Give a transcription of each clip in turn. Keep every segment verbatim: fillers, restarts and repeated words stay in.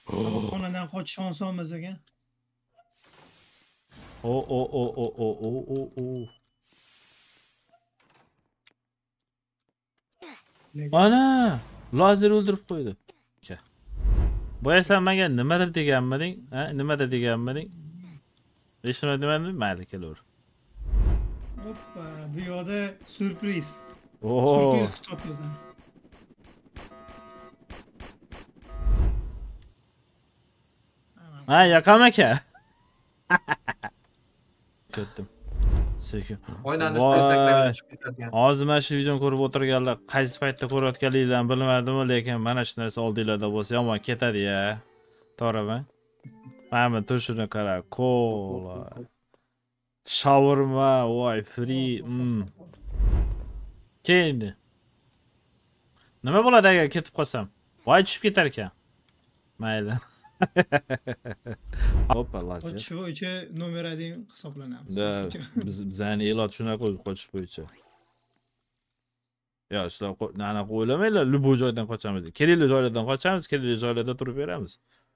Qamoqxonadan qochish oson emas ekan. O o o o o o o o. Ana! Lazer o'ldirib qo'ydi. Boyasan menga nimadir deganmiding? Ha, nimadir deganmiding? Eshitmadingmi? Mayli, kelaver. Hoppa, bu yoqda syurpriz. Oo. Syurpriz kutyapmiz. Ha, Yaqam aka. Ketdim. Sekin. Oynanish desaklarga tushib ketadigan. Hozir mana shu videoni ko'rib o'tirganlar qaysi paytda ko'rayotganliklarini bilmadim, lekin mana shu narsa oldinglarda bo'lsa yomon ketadi-ya. To'g'rimi? Mana turishini qara, kola. Shawarma, voy, free. Mm. Kendi. Nima bo'ladi agar ketib qolsam? Voy, tushib ketar ekan. Mayli. Hoppa, lazer. Qochish bo'yicha nomerading hisoblanamiz. Da, biz bizani ilot shunaqa qochish bo'yicha. Ya, sizlar anaqa o'ylamanglar, любой joydan qochamiz. Kerakli joylardan qochamiz, kerakli joylarda turib beramiz.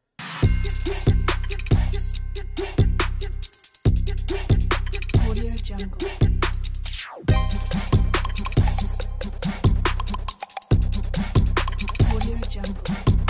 Audio Jungle. Audio Jungle.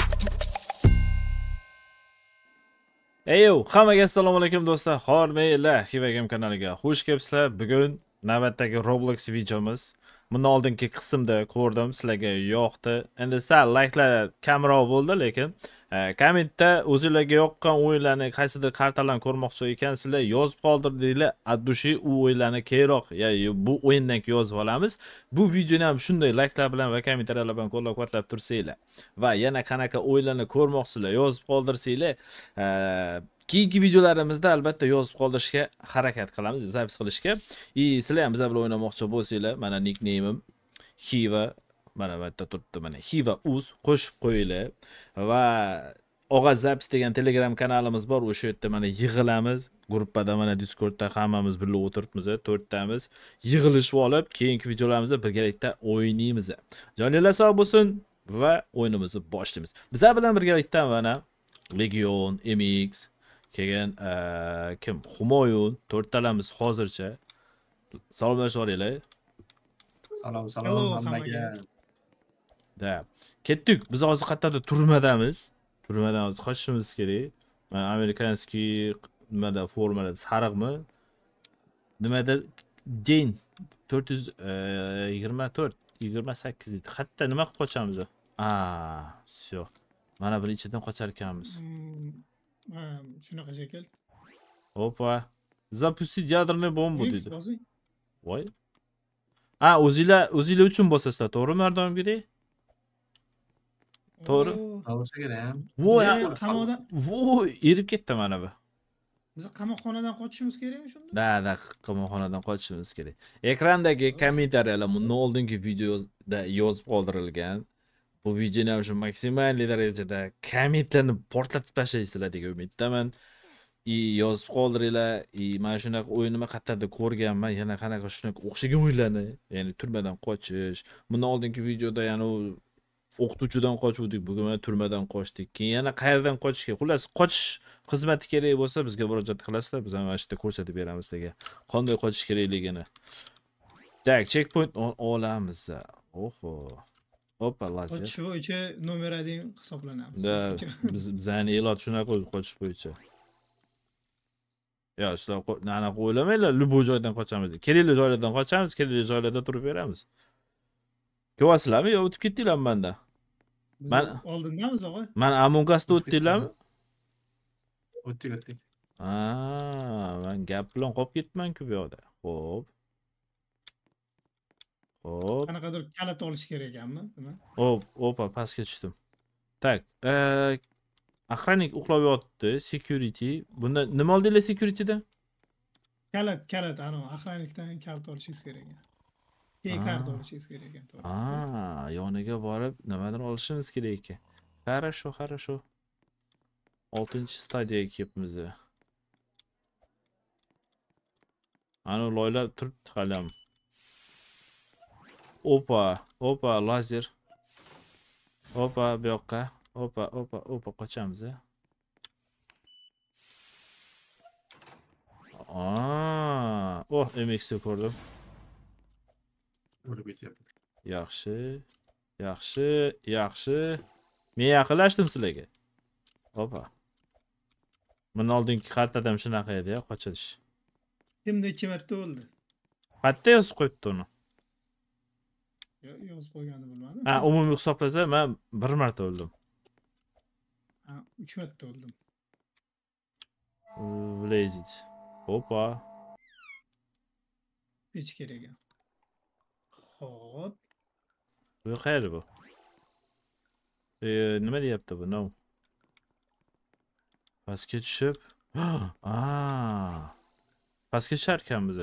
Eyo, hammaga assalomu alaykum do'stlar. Hormaylar, Hivagam kanaliga xush kelibsizlar. Bugun navbatdagi Roblox videomiz. Bundan oldingi qismda ko'rdim, sizlarga yoqdi. Endi sal like'lar kamroq bo'ldi, lekin kommentda o'zingizlarga yoqqan o'yinlarni qaysidir kartalarni ko'rmoqchi ekansizlar, yozib qoldirdinglar. Addushi u o'yinlarni keyinroq, ya'ni bu o'yindan keyin yozib olamiz. Bu videoni ham shunday like'lar bilan va kommentariyalar bilan qo'llab-quvvatlab tursanglar va yana qanaqa o'yinlarni ko'rmoqsizlar, yozib qoldirsanglar, keyingi videolarimizda albatta yozib qoldirishga harakat qilamiz, zapis qilishga. И sizlar ham bizlar bilan o'ynamoqchi bo'lsanglar, mana nickname'im Hiva, mana bu yerda turibdi, mana Hiva uz qo'shib qo'yinglar va Og'az Zapis degan Telegram kanalimiz bor, o'sha yerda mana yig'ilamiz. Gruppada mana Discordda hammamiz birga o'tiribmiz, to'rttamiz. Yig'ilishib olib, keyingi videolarimizda birgalikda o'ynaymiz. Joninglar sog' bo'lsin va o'yinimizni boshlaymiz. Bizlar bilan birgalikda mana Legion, M X, keyin kim? Humoyun, to'rtalamiz hozircha. Salomlashib olaylik. Salom, salom hammaga. Da. Ketdik. Biz hozir qayerda turmadamiz. Turmadan hozir qochishimiz kerak. Mana amerikanskiy nimada formada sariqmi? Nimadir Jane to'rt yuz yigirma to'rt yigirma sakkiz edi. Qayerda nima qilib qochamiz? Ah, всё. Mana bir ichidan qochar ekanmiz. Ha, shunaqa shekil. Опа. Запустить ядерную бомбу dedi. Bosing. Voy. Ha, o'zinglar o'zinglar uchun bosasizlar, to'g'rimi Mardomgidek? To'g'ri. Bo'lsa kerak ham. Voy, qamoqdan voy, erib ketdi mana bu. biz qamoqxonadan qochishimiz kerakmi shunda? Da, da, qamoqxonadan qochishimiz kerak. Ekrandagi kommentariyalar bundan oldingi videoda yozib qoldirilgan. Bu videoni ham shu maksimal darajada kommentlarni portlatib tashlaysizlar degan umiddaman. I yozib qoldiringlar. I mana shunaqa o'yinni qayerda ko'rganman, yana qanaqa shunaqa o'xshagan o'yinlarni, ya'ni turmadan qochish. Bundan oldingi videoda yana o'qituvchidan qochuvdik, bugun mana turmadan qochdik. Keyin yana qayerdan qochishga, xullas qochish xizmati kerak bo'lsa bizga murojaat qilasizlar, biz ham mana shu yerda ko'rsatib beramiz sizlarga qanday qochish kerakligini. Tak, checkpoint olamiz. Oho. Hoppa, lazer. Qochish bo'yicha nomerading hisoblanamiz. Da, biz bizani ilot shunaqa qochish bo'yicha. Ya, sizlar anaqa o'ylamanglar, любой joydan qochamiz. Kerakli joylardan qochamiz, kerakli joylarda turib beramiz. Ko'rasizlarmi yo o'tib ketdinglarmi menda? Men oldindamiz og'a. Men Among Us'da o'tdinglarmi? O'tdik, o'tdik. Ha, men gap bilan qolib ketman-ku bu yoqda. Xo'p. Xo'p. Qanaqadir kalit olish kerak ekanmi? Nima? Hop, opa, pastga tushdim. Tak, eh охранник uxlab yotdi, security. Bunda nima oldinglar securitydan? Kalit, kalit, ana охранникdan kalit olishingiz kerak ekan. Keyin kart olishingiz kerak ekan. Ha, yoniga borib nimadir olishimiz kerak ekan. Хорошо, хорошо. oltinchi stadiyaga kelibmiz. Ana loylab turibdi qalam. Opa, opa, lazer. Opa, bu yoqqa. Opa, opa, opa, qochamiz a. Aa, oh, M X ni ko'rdim. O'lib ketyapti. Yaxshi, yaxshi, yaxshi. Men yaqinlashdim sizlarga. Opa. Bundan oldingi xatda ham shunaqa edi-ya, qochirish. Kimda ikki marta o'ldi? Xatda yozib qo'yibdi uni. Yo- Yozib qo'yganini bilmadim. Ha, umumiy hisoblasa men bir marta o'ldim. Ha, uch marta o'ldim. Влезет. Opa. Hech kerak yo'q. Xo'p. Bu qayeri bu? E, nima deyapti bu? No. Pastga tushib. Aa. Pastga tushar ekanmiz.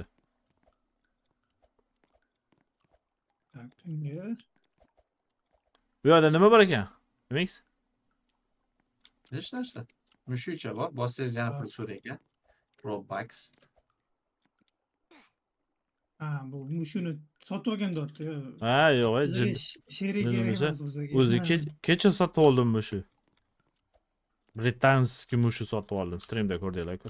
Tak, unga Bu yerda nima bor ekan? Mix? Hech narsa. Mushukcha bor. Bossangiz yana pul so'raydi. Robux. ha, bu mushuni sotib olgan dotdi. Ha, yo'q, Bizga jin. sh- sherik kerak Nimasi? emas bizga. O'zi Ha. ke- kecha sotib oldim mushu. Britanskiy mushu sotib oldim. Streamda ko'rdinglar-ku.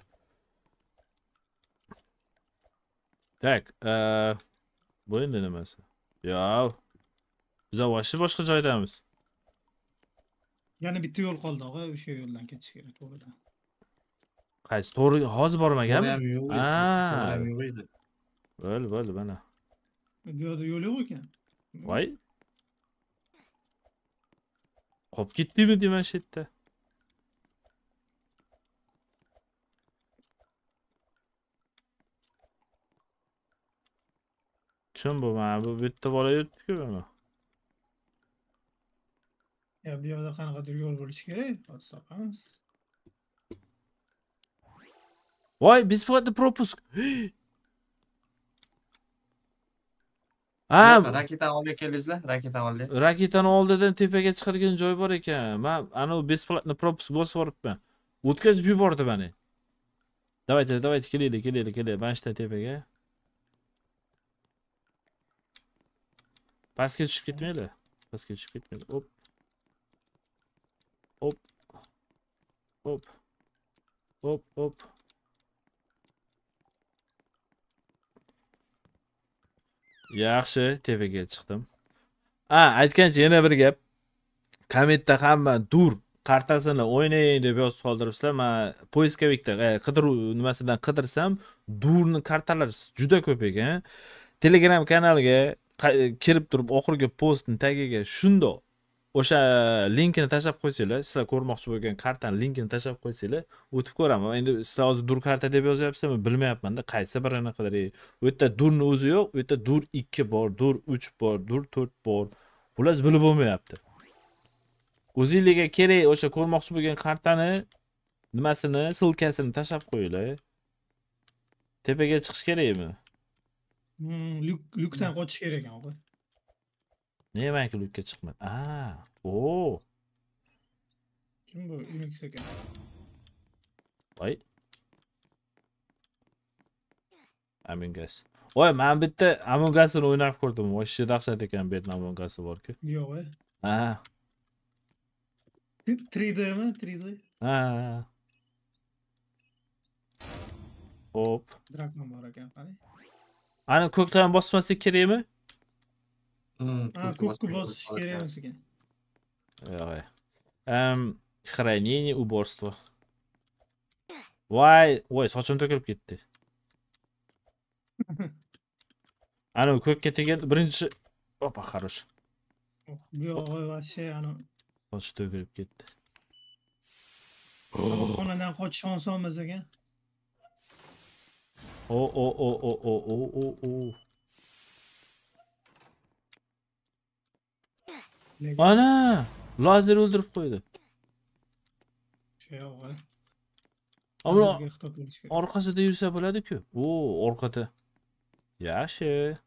Tak, eee bu endi nimasi? Yo'q. Biz avvalshi boshqa joydamiz. Yana bitta yo'l qoldi, og'a, o'sha yo'ldan ketish kerak to'g'ridan. Qaysi to'g'ri hozir bormaganmi? Ham yo'q edi. Aa. Ham yo'q edi. Bo'ldi, bo'ldi mana. Bu yoqda yo'l yo'q ekan. Voy. Qolib ketdimi deyman shu yerda. Kim bu? Mana bu bitta bola yuribdi-ku mana. Ya bu yoqda qanaqadir yo'l bo'lishi kerak. Hozir topamiz. Voy, бесплатный пропуск. Ha, Raketani olib keldingizlar, raketani oldi. raketani oldidan tepaga chiqadigan joy bor ekan. Men ana u бесплатный пропуск bosib yuboribman. O'tkazib yubordi meni. Давайте, давайте, kelinglar, kelinglar, kelinglar. Mana shu tepaga. Pastga tushib ketmanglar. Pastga tushib ketmanglar. Hop. Hop. Hop. Hop, hop. Yaxshi, tepaga chiqdim. Ha, aytgancha yana bir gap. Kommentda hamma dur kartasini o'ynaying deb yozib qoldiribsizlar. Men poiskovikda qidiruv nimasidan qidirsam, durni kartalar juda ko'p ekan. Telegram kanaliga kirib turib oxirgi postning tagiga shundoq o'sha linkini tashlab qo'ysanglar, sizlar ko'rmoqchi bo'lgan kartaning linkini tashlab qo'ysanglar, o'tib ko'raman. Endi sizlar hozir dur karta deb yozyapsizmi, bilmayapman-da, qaysi birini qidiray. U yerda durni o'zi yo'q, u yerda dur ikki bor, dur uch bor, dur to'rt bor. Bular bilib bo'lmayapti. O'zingizga kerak o'sha ko'rmoqchi bo'lgan kartani nimasini, silkasini tashlab qo'yinglar. Tepaga chiqish kerakmi? Hmm, lyuk lyukdan qochish kerak ekan, og'a. Nega menki lukka chiqmadi? Aa, o. Kim bu? Unix ekan. Voy. Among Us. Voy, men bitta Among Us'ni o'ynab ko'rdim. Voy, dahshat ekan, bu yerda Among Us bor-ku. Yo'q, e. Ha. three D mi? three D. Ha. Hop. Drakman bor ekan, qarang. Ana ko'kdan bosmaslik kerakmi? Ha, ko'kka bosish kerak emas ekan. Yo'q. Эм, хранение, уборство. Voy, voy, sochim to'kilib ketdi. Ana ko'kka tegan birinchi. Opa, хорош. Bu yog'i вообще ana Soch to'kilib ketdi. xonadan qochish oson emas ekan. O o o o o o o o. Lekin Ana, lazer o'ldirib qo'ydi. şey yo'q, e. Ammo Hozirga xitob bo'lish kerak. orqasida yursa bo'ladi-ku. O, orqada. Yaxshi.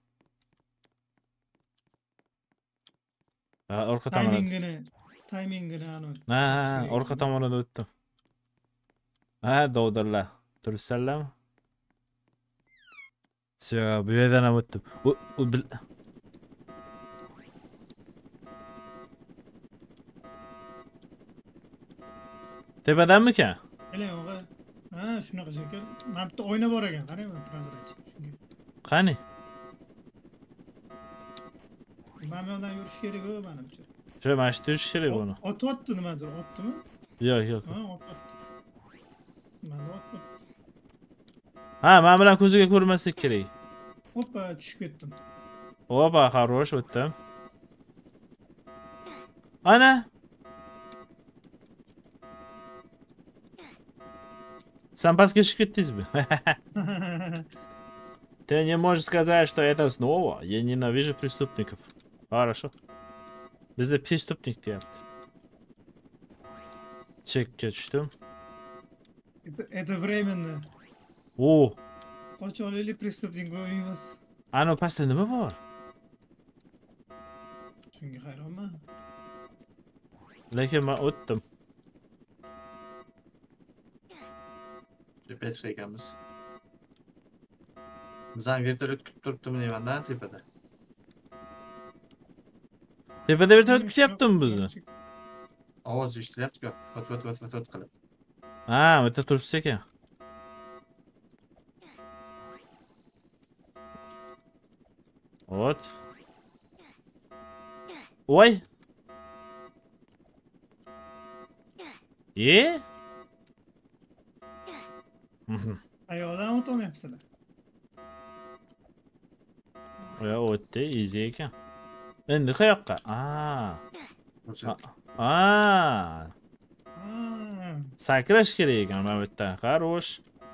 Ha, orqa tomonda. Taymingini, taymingini ana. Ha, ha, orqa tomonida o'tdim. Ha, dovdirlar. Turibsanlarmi? Всё, bu yerdan ham o'tdim. U, u bil Tepadanmikan? Keling o'g'il. Ha, shunaqa shekil. Mana bitta oyna bor ekan, qarang mana prozrach. Shunga. Qani? Mana bu yoqdan yurish kerak-ku, menimcha. Shu mana shu yurish kerak buni. Otyapti nimadir, otdimi? Yo'q, yo'q. Ha, otyapti. Mana otyapti. Ha, men bilan ko'ziga ko'rmaslik kerak. Hoppa, tushib ketdim. Opa, хорош, o'tdim. Ana. Сам паски шкетизм. Ты не можешь сказать, что это снова. Я ненавижу преступников. Хорошо. Bizda преступник deyapti. Chekka tushdim. Это, это временно. O, Qoch olaylik prestupnik bo'lmaymiz. ana pastda nima bor? Shunga hayronman. Lekin men o'tdim. Tepaga chiqar ekanmiz. Bizani vertolyot kutib turibdimi deyman-da tepada. Tepada vertolyot kutyaptimi bizni? Ovoz eshitilyapti-ku. Fot fot fot fot qilib. Ha, bu yerda turibsiz ekan. Вот. Voy. E? Ayoqdan o'tolmayapsizlar. Ya o'tdi, easy ekan. Endi qayoqqa? Aa. Ko'rsat. Aa. Ha. Sakrash kerak ekan mana bu yerda. Хорош.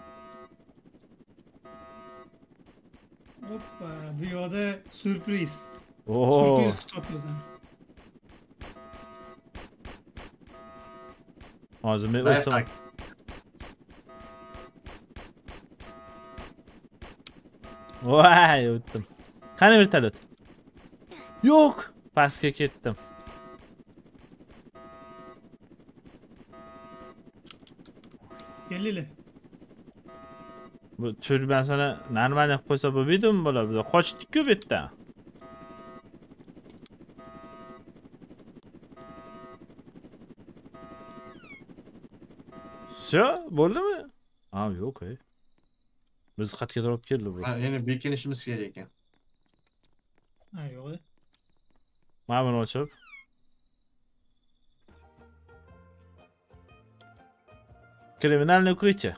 Hoppa, bu yoqda surpriz. Oo. Surpriz kutyapmiz. Hozir men Life o'sam. hack. Voy, o'tdim. Qani vertolyot? Yo'q, pastga ketdim. Kelinglar. Bu turbasini normalniy qilib qo'ysa bo'lmaydimi bular? Biz qochdik-ku bu yerda. Всё, bo'ldimi? Ha, yo'q, ey. Biz xatga turib keldi bu. Ha, Endi bekinishimiz kerak ekan. Ha, yo'q. Mana buni ochib. Криминальное укрытие.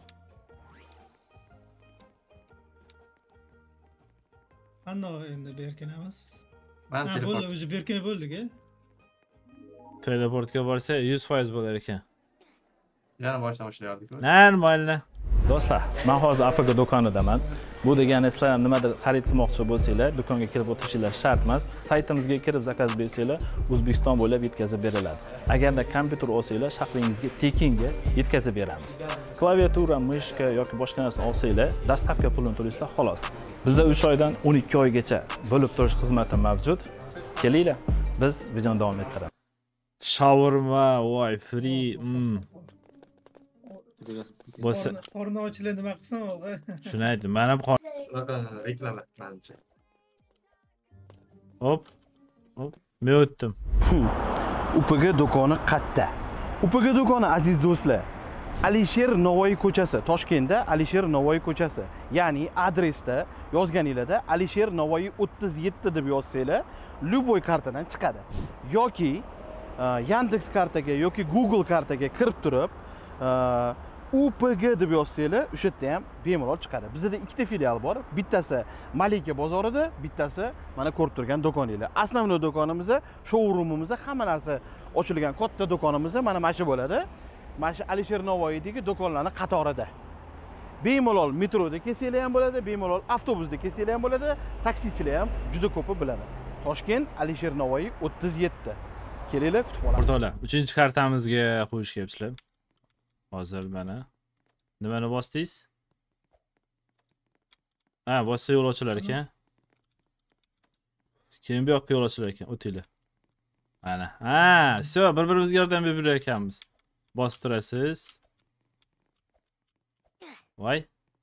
Qandoq endi berkinamiz? Men Ha, teleport. bo'ldi, o'zi berkina bo'ldik-a. Teleportga borsa yuz foiz bo'lar ekan. Yana boshdan boshlayardik-ku. Normalno. Do'stlar, men hozir A P G do'konidaman. Bu degani sizlar ham nimadir xarid qilmoqchi bo'lsanglar, do'konga kirib o'tishinglar shart emas. Saytimizga kirib zakaz bersanglar, O'zbekiston bo'ylab yetkazib beriladi. Agarda kompyuter olsanglar, shahringizga tekinga yetkazib beramiz. Klaviatura, mishka yoki boshqa narsa olsanglar, dastavka pulini to'laysizlar, xolos. Bizda uch oydan o'n ikki oygacha bo'lib turish xizmati mavjud. Kelinglar, biz videoni davom ettiramiz. Shawarma, voy, free. Mm. Bo'lsa, Qorni- Qorni ochiladi nima qilsam, o'g'li. shuni aytdim. Men ham qor. Shunaqa reklama menimcha. Hop. Hop. Men o'tdim. U P G do'koni qayerda? U P G do'koni aziz do'stlar, Alisher Navoiy ko'chasi, Toshkentda Alisher Navoiy ko'chasi. Ya'ni adresda yozganingizda Alisher Navoiy o'ttiz yetti deb yozsanglar, любой kartadan chiqadi. Yoki Yandex kartaga yoki Google kartaga kirib turib, U P G deb yozsanglar, o'sha yerda ham bemalol chiqadi. Bizda ikkita filial bor. Bittasi Malika bozorida, bittasi mana ko'rib turgan do'koninglar. Asosiy do'konimiz, showroomimiz, hamma narsa ochilgan katta do'konimiz mana mana shu bo'ladi. Mana shu Alisher Navoiydagi do'konlarning qatorida. Bemalol metroda kelsanglar ham bo'ladi, bemalol avtobusda kelsanglar ham bo'ladi, taksichilar ham juda ko'pi biladi. Toshkent Alisher Navoiy o'ttiz yetti. Kelinglar, kutib olamiz. O'rtoqlar, uchinchi kartamizga qo'yish kelisizlar. Hozir mana. Nimani bosdingiz? Ha, bossa yo'l ochilar ekan. Keyin bu yoqqa yo'l ochilar ekan, o'tinglar. Mana. Ha, всё, bir-birimizga yordam berib yurar ekanmiz. Bosib turasiz. Voy.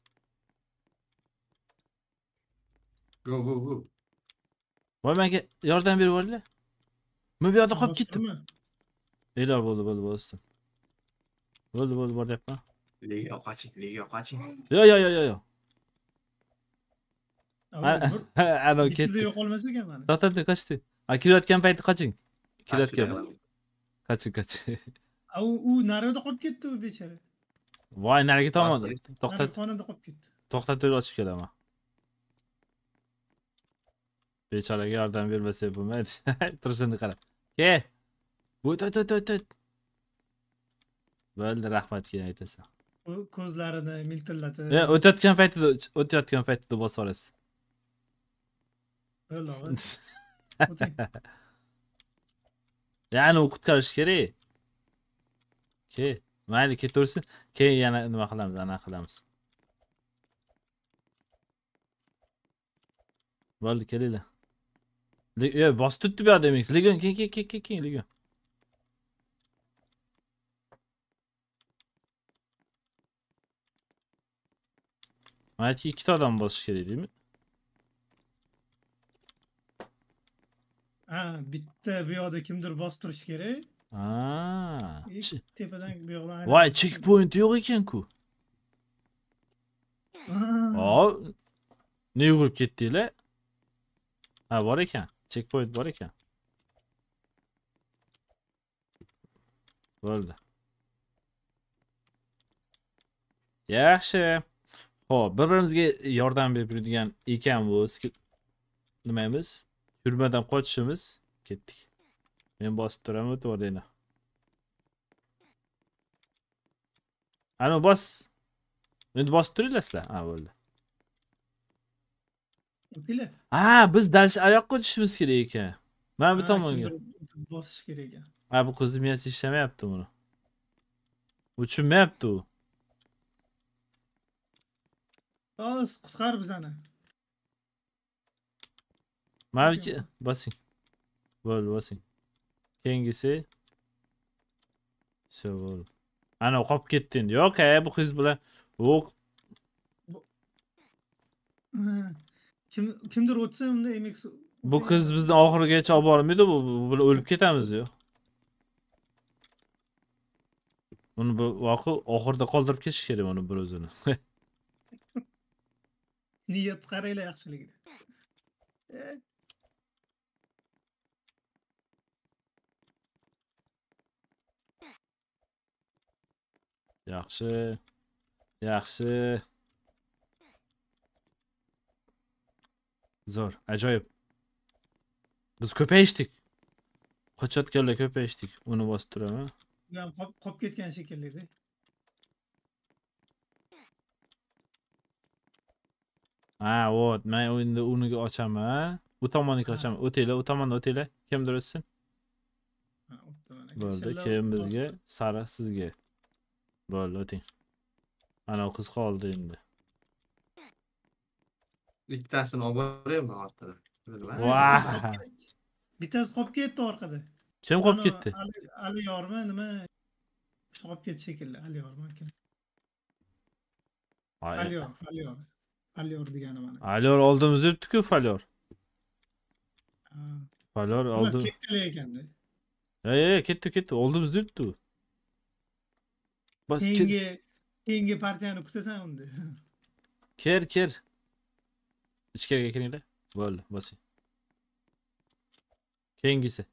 Go go go. Voy, menga yordam berib yuboringlar. Men bu yoqda qolib ketdim. Bosdimmi? E'lon bo'ldi, bo'ldi, bosdim. Bo'ldi, bo'ldi, boryapman. Lega qoching, lega qoching. Yo, yo, yo, yo, yo. Ana Bittida ketdi. yo'qolmas ekan mana. To'xtatdi, qochdi. A, kirayotgan payti qoching. Kirayotgan. Qoching, qoching. A, u u narida qolib ketdi u bechara. Voy, narigi tomonda. Narigi To'xtat, xonada qolib ketdi. to'xtatib ochib kelaman. Bechoraga yordam bermasak bo'lmaydi. Turishini qara. Ke. O't, o't, o't, o't, o't. Bo'ldi, rahmat keyin aytasan. U ko'zlarini miltillatib. E, o'tayotgan paytida, o'tayotgan paytida bosib olasiz. Bo'ldi, o'g'il. O'ting. Ya'ni u qutqarish kerak. Ke, mayli ketaversin. Keyin yana nima qilamiz, ana qilamiz. Bo'ldi, kelinglar. Yo, bosib turibdi bu yoqda demaysiz. Legon, keyin, keyin, keyin, keyin, legon. Mayli ikkita odam bosish kerak, deymi? Ha, bitta bu yoqda kimdir bosib turish kerak. Ha. E, Tepadan bu yoqdan. Voy, checkpoint yo'q ekan-ku. Hop. Ne yugurib ketdinglar? Ha, bor ekan. Checkpoint bor ekan. Bo'ldi. Yaxshi. Xo'p, bir-birimizga yordam berib turadigan ekan bu nimamiz? Turmadan qochishimiz. Ketdik. Men bosib turaman, o'tib o'rdinglar. Ana bos. Endi bosib turinglar sizlar. Ha, bo'ldi. O'tinglar. Ha, biz dalish oyoqqa o'tishimiz kerak ekan. Mana bu Ha, tomonga. kimdir bosish kerak ekan. Ha, bu qizni miyasi ishlamayapti buni. U tushunmayapti u. Bos, qutqar bizani. Mana bu bosing. Bo'ldi, bosing. Keyingisi. Sho, bo'ldi. Ana qolib ketdi endi. Yo'q, bu qiz bilan yo'q. Kim kimdir o'tsa unda M X. Bu qiz bizni oxirigacha olib bormaydi, bu bu bilan o'lib ketamiz yo. Uni bu voqi oxirida qoldirib ketish kerak uni bir o'zini. Niyat qaranglar yaxshiligini. Yaxshi. Yaxshi. Zo'r, ajoyib. Biz ko'payishdik. Qochayotganlar ko'payishdik. Uni bosib turaman. Bu ham qolib ketgan shekilli-da. Ha, vot, men endi uni ochaman. U tomoniga ochaman. O'tinglar, u tomonda o'tinglar. Kimdir o'tsin. Bo'ldi, keyin bizga, sariq sizga. Bo'ldi, o'ting. Ana qiz qoldi endi. Bittasini olib boraymi orqada? Vah! Bittasi qolib ketdi orqada. Kim qolib ketdi? Ali yormi nima? Shu qolib ketdi shekilli, Ali yormi kim? Ali yor, Ali yor. Ali yor degani mana. Falyor oldimizda yuribdi-ku, Falyor. Falyor Oldi. oldi. Ketdi ekanda. Ey, ey, ketdi, ketdi. Oldimizda yuribdi u. Bas, Keyingi keyingi partiyani kutasan unda. Ker, ker. Ichkariga kiringlar. Bo'ldi, bosing. Keyingisi.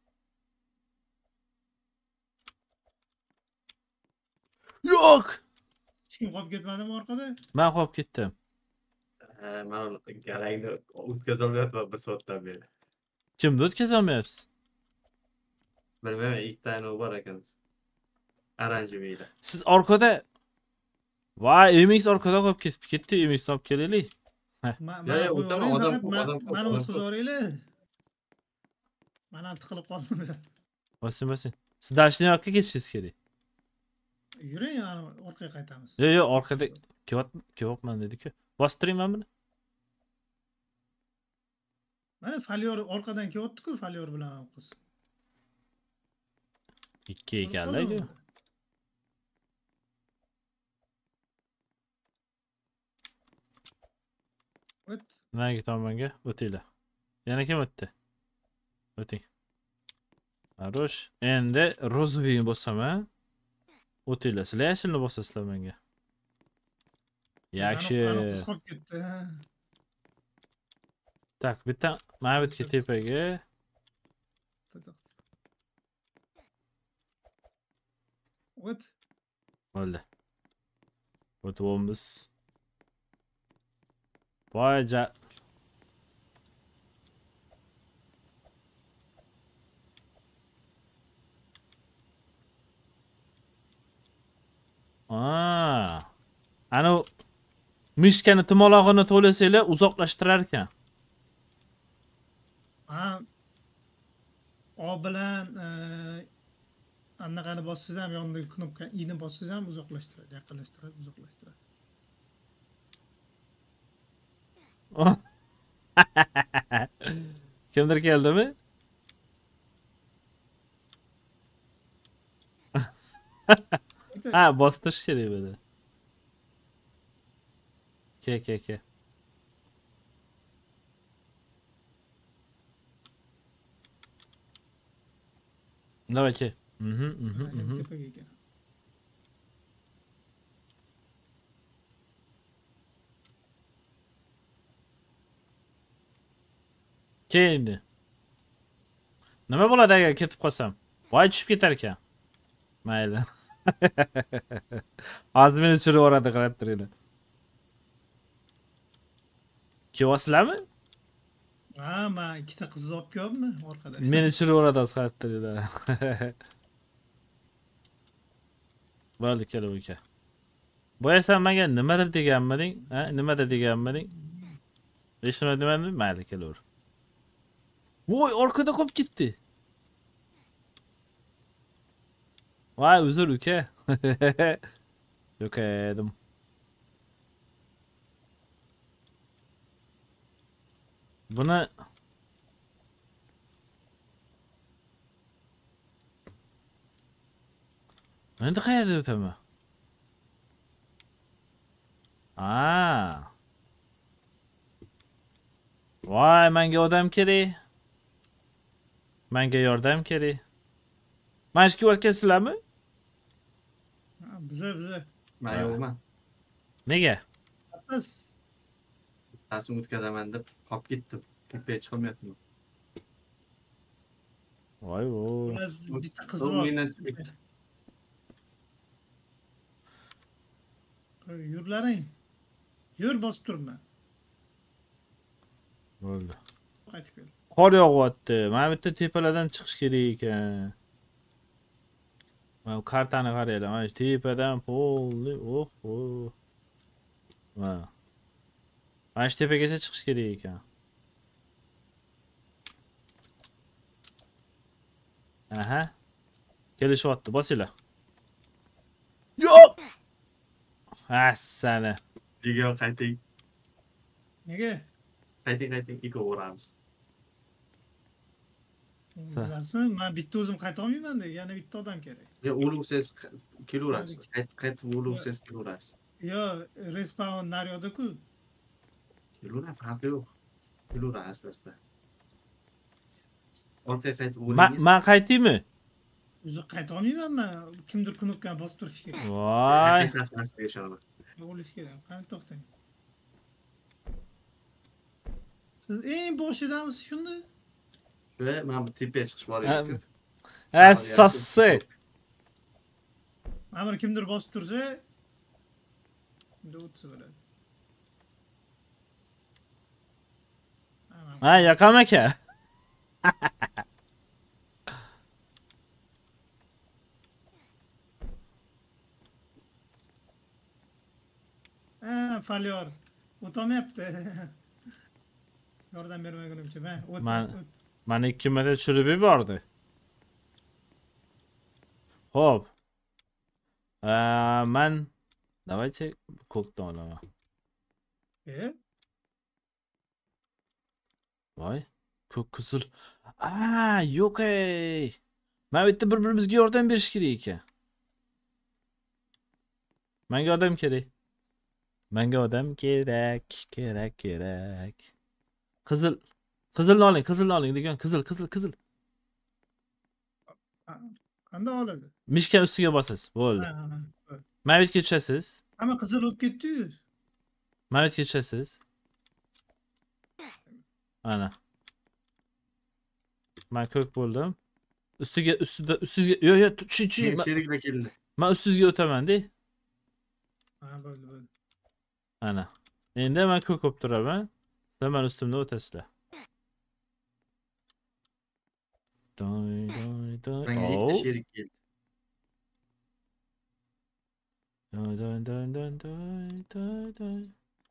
Yo'q! Hech kim qolib ketmadimi orqada? Men qolib ketdim. Men garangni o'tkazolmayapman bir soatdan beri. Kimni o'tkazolmayapsiz? Bilmayman, ikkita ayni bor ekan. Aranjimiyda. Siz orqada voy, M X orqada qolib ketdi. Ketdi, M X olib kelaylik. Yo'q, yo'q, o'taman, odam ko'p, odam ko'p. Mana o'tkazib yuboringlar. Mana tiqilib qoldim. Bosing, bosing. Siz dashni yoqqa ketishingiz kerak. Yuring, orqaga qaytamiz. Yo'q, yo'q, orqada kelyapman dedi-ku. Bosib turingman buni. Mana Falyor orqadan kelyapti-ku, Falyor bilan qiz. Ikki ekanlar-ku. O't. Narigi tomonga o'tinglar. Yana kim o'tdi? O'ting. Arosh. Endi rozoviyni bosam-a? o'tinglar. Sizlar yashilni bosasizlar menga. Yaxshi. Ana qiz qolib ketdi. Tak, bitta mana bu yerga tepaga. O't. Bo'ldi. O'tibmiz. Voy ja. Aa. Ana mishkani tumolog'ini to'lasanglar uzoqlashtirar ekan. Ha. O bilan anaqani bossiz ham yonidagi knopka i'ni bossiz ham uzoqlashtiradi, yaqinlashtiradi, uzoqlashtiradi. Kimdir keldimi? Ha, bostirish kerak edi. Ke, ke, ke. Давай, ke. Mhm, mhm, mhm. Tepaga ekan. Ke endi. Nima bo'ladi agar ketib qolsam? Voy tushib ketar ekan. Mayli. Hozir meni tushirib yuboradi, qarab turinglar. Kelyapsizlarmi? Ha, men ikkita qizni olib kelyapman orqada. Meni tushirib yuboradi, qarab turinglar. Bo'ldi, kelib uka. Boyasan menga nimadir deganmiding? Ha, nimadir deganmiding? Hech nima demadim, mayli, kelaver. Voy, orqada qolib ketdi. Vay, uzr uka. Yo'q edim. Buni endi qayerda o'taman? Aa. Voy, menga odam kerak. Menga yordam kerak. Mashq qilyapsizlarmi? Biza, biza. Men yo'qman. Nega? Biz Rasm o'tkazaman deb qolib ketdim. Tepaga chiqolmayapman. Voy, voy. biz bitta qiz So'ng bor. mendan chiqib ketdi. Yurlaring. Yur bosib turibman. Bo'ldi. Qaytib kel. Qor yog'yapti. Mana bu yerda tepalardan chiqish kerak ekan. Mana kartani qaranglar. Mana tepadan polni, oh, oh. Mana. Mana shu tepagacha chiqish kerak ekan. Aha. Kelishyapti, bosinglar. Yo'q. Hassana. Uyga qayting. Nega? Qayting, qayting, ikki o'ramiz. Bilasizmi? Men bitta o'zim qayta olmayman-da, yana bitta odam kerak. Ya o'luvsiz kelaverasiz. Qaytib o'luvsiz kelaverasiz. Yo, respawn naryoda-ku. Kelaveradi, farqi yo'q. Kelaverasiz asta. Orqaga qaytib Men o'lingiz. men qaytaymi? O'zi qayta olmayman men. Kimdir knopkani bosib turish kerak. Voy. Qaytmasga ishonaman. O'lish kerak. Qani to'xtang. Siz eng boshidamisiz shunda? Ve men bu tepaga chiqish bor edi. Assosi. Mana buni kimdir bosib tursa, endi o'tsa bo'ladi. Ha, Yaqam aka. Ha, Falyor. O'tolmayapti. Yordam bermagunimcha, men o't. Men- Mani ikki marta tushirib yubordi. Xo'p. Men давайте ko'kdan olaman. E? Voy, ko'k qizil. Aa, yo'q ey. Mana bu yerda bir-birimizga yordam berish kerak ekan. Menga odam kerak. Menga odam kerak, kerak, kerak. Qizil. Qizilni oling, qizilni oling degan, qizil, qizil, qizil. Qanday oladi? Mishka ustiga bosasiz. Bo'ldi. Ha, ha, ha. Bo'ldi. Mana bu yerga tushasiz. Hamma qizil bo'lib ketdi-yu. Mana bu yerga tushasiz. Ana. Men ko'k bo'ldim. Ustiga ustida ustingizga yo'q yo'q tushing tushing. Men sheriklar keldi. Men ustingizga o'taman-da. Ha, bo'ldi, bo'ldi. Ana. Endi men ko'k bo'lib turaman. Sizlar men ustimdan o'tasizlar. Doy doy doy. Menga ikkita Oh. sherik keldi. Doy doy doy doy doy doy doy.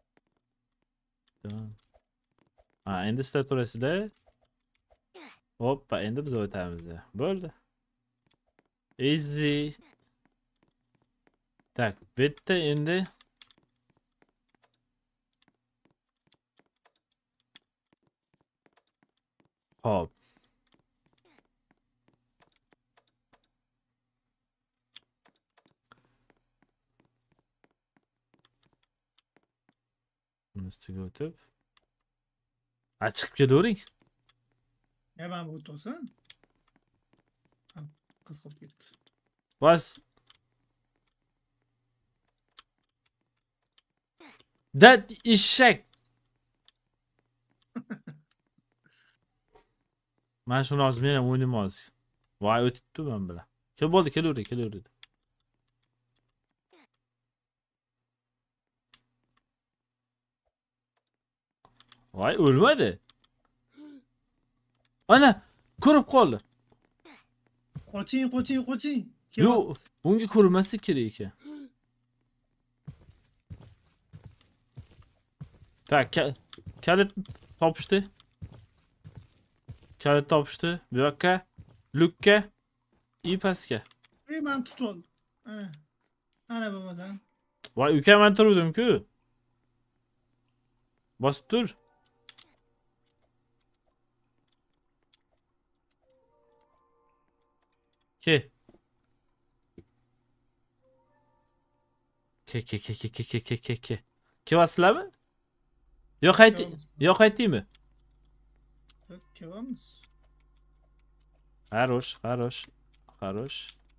Doy. Ha, endi sizlar turasizlar. Hoppa, endi biz o'tamiz. Bo'ldi. Easy. Tak, bitta endi hop. Buni ustiga o'tib. A chiqib kelavering. Ya ben bu to'sin. Ha, qiz qolib ketdi. Bas. Dat eshak. Men shuni hozir men ham o'ynayman hozir. Voy o'tibdi men bilan. Kel bo'ldi, kelavering, kelavering. Voy o'lmadi. Ana, ko'rib qoldi. Qoching, qoching, qoching. Yo'q, unga ko'rmaslik kerak ekan. Tak, kalit topishdi. Kalit topishdi. Bu yoqqa, lukka, i pastga. Ey, men tutib oldim. Ana. Ana bo'lmasam. Voy, uka men turuvdim-ku. Bosib tur. Ke. Ke ke ke ke ke ke ke ke ke. Kelyapsizlarmi? Yo qayti, yo qaytdingmi? Kelyapmiz. Хорош, хорош, хорош.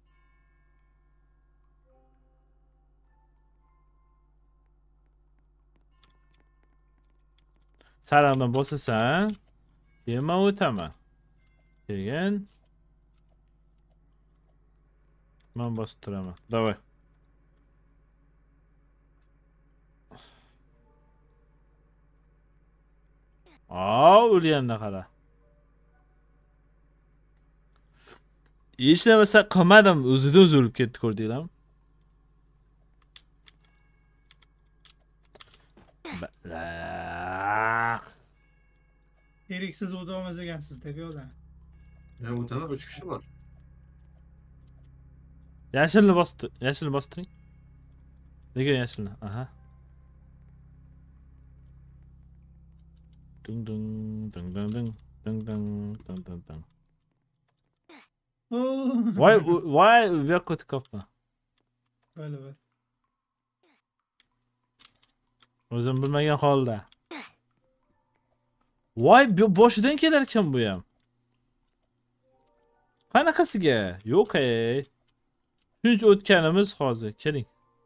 Sariqdan bosasan, keyin men o'taman. Keyin men bosib turaman. Davay. Aa, o'lganda qara. Hech narsa qilmadim, o'zidan o'zi o'lib ketdi, ko'rdinglarmi? Keraksiz o'ta olmas ekansiz deb yo'lar. Men o'taman, uch kishi bor. Yashilni bosdi, yashilni bosdiring. Nega yashilni? Aha. Dung dung dung dung dung dung dung dung dung dung. Voy, voy, u yoqqa o'tib qolibman. Bo'ldi, bo'ldi. O'zim bilmagan holda. Voy, boshidan kelar ekan bu ham. Qanaqasiga? Yo'q ey. Shuncha o'tganimiz hozir, keling.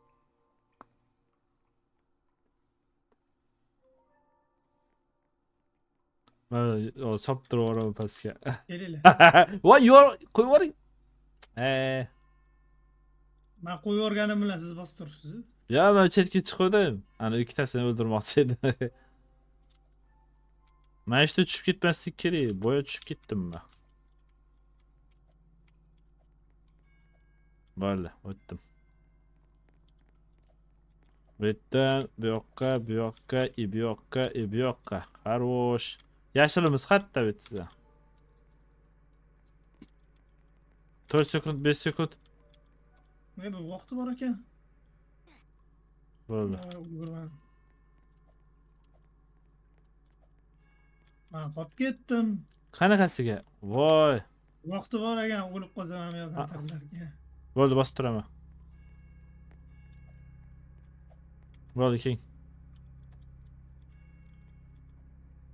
Mana choptirib yuboraman pastga. Kelinglar. Voy, yo'q, qo'yib yuboring. Eh. Men qo'yib yuborganim bilan siz bosib turibsiz. Ya, men chetga chiqdim. Ana ikkitasini o'ldirmoqchi edim. Men ishda tushib ketmaslik kerak. Boya tushib ketdim men. Bo'ldi, o'tdim. Bu yerdan bu yoqqa, bu yoqqa, i bu yoqqa, i bu yoqqa. Хорош. Yashilimiz qatta bitsa. to'rt sekund, besh sekund. Ne bu vaqti bor ekan. Bo'ldi. Men qolib ketdim. Qanaqasiga? Voy. Vaqti bor ekan, o'lib qolsam ham yordam berarlarga. Bo'ldi, bosib turaman. Bo'ldi, keng.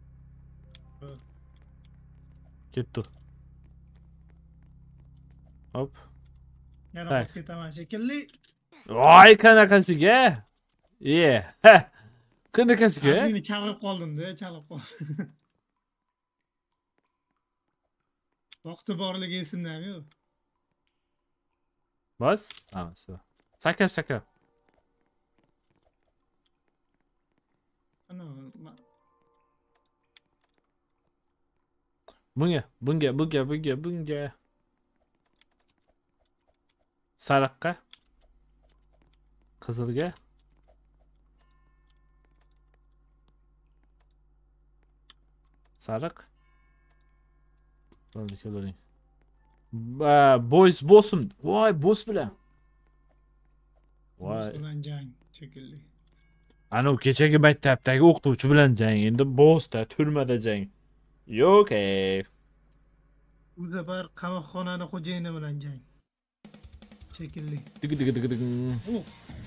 Ketdi. Hop. Yana Tak. qolib ketaman shekilli. Voy, qanaqasiga? Ye. Ha. Qanaqasiga? Azmini chalg'ib qoldim-da, chalg'ib qoldim. Vaqti borligi esimdami yo'q. Bas. Ha, so. Sakab, sakab. Ana, ma- Bunga, bunga, bunga, bunga, bunga. Sariqqa. Qizilga. Sariq. Bo'ldi, kelaring. Ba, boys bosim. Voy, boss bilan. Voy. bilan jang shekilli. Ana kechagi maktabdagi o'qituvchi bilan jang, endi bossda, turmada jang. Yo'q, ey. Bu safar qamoqxonani xo'jayini bilan jang. Shekilli. Dig dig dig dig. Oh.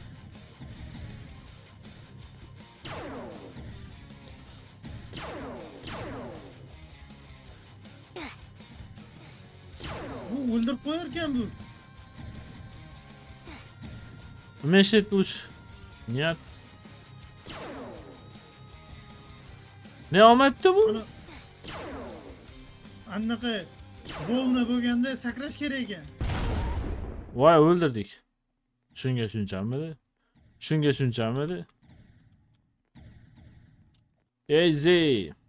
Bu o'ldirib qo'yar ekan bu. Umeshit uch. Нет. Ne omaddi bu? Ana anaqa golni bo'lganda sakrash kerak ekan. Voy, o'ldirdik. Shunga shunchami? Shunga shunchami? Easy.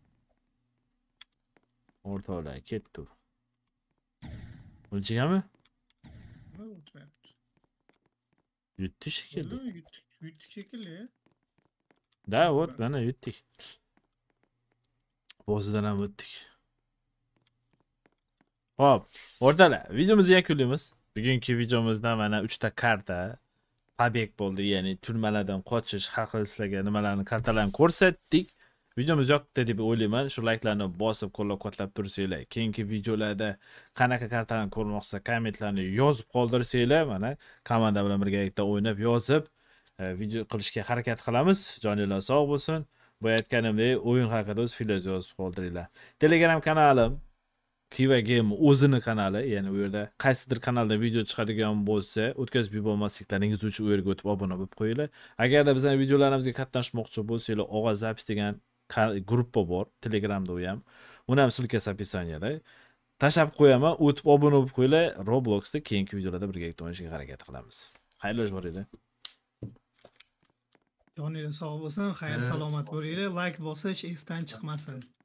O'rtoqlar ketdi. O'lchigami? Nima o'tmayapti? Yutdi shekilli. Bo'ldi, yutdik, yutdik shekilli. Da, вот, mana yutdik. Bozidan ham o'tdik. Hop, o'rtalar, videomizni yakunlaymiz. Bugungi videomizda mana uchta karta pobeg bo'ldi, ya'ni turmalardan qochish, har xil sizlarga nimalarni kartalarni ko'rsatdik. Videomiz yoqdi deb o'ylayman. Shu like'larni bosib, qo'llab-quvvatlab tursanglar, keyingi videolarda qanaqa kartalarni ko'rmoqsa, kommentlarni yozib qoldirsanglar, mana komanda bilan birgalikda o'ynab, yozib, video qilishga harakat qilamiz. Joninglar sog' bo'lsin. Bu aytganimdek, o'yin haqida o'z fikrlaringizni yozib qoldiringlar. Telegram kanalim Kiva Game o'zini kanali, ya'ni u yerda qaysidir kanalda video chiqadigan bo'lsa, o'tkazib yubormasliklaringiz uchun u yerga o'tib obuna bo'lib qo'yinglar. Agarda bizning videolarimizga qatnashmoqchi bo'lsanglar, Og'az Zapis degan gruppa bor, Telegramda u ham. Uni ham silkasi описаниеda. Tashab qo'yaman, o'tib obuna bo'lib qo'yinglar. Robloxda keyingi videolarda birgalikda o'ynashga harakat qilamiz. Xayrli ish bo'linglar. Joninglar sog' bo'lsin, xayr salomat bo'linglar. Like bosish esdan chiqmasin.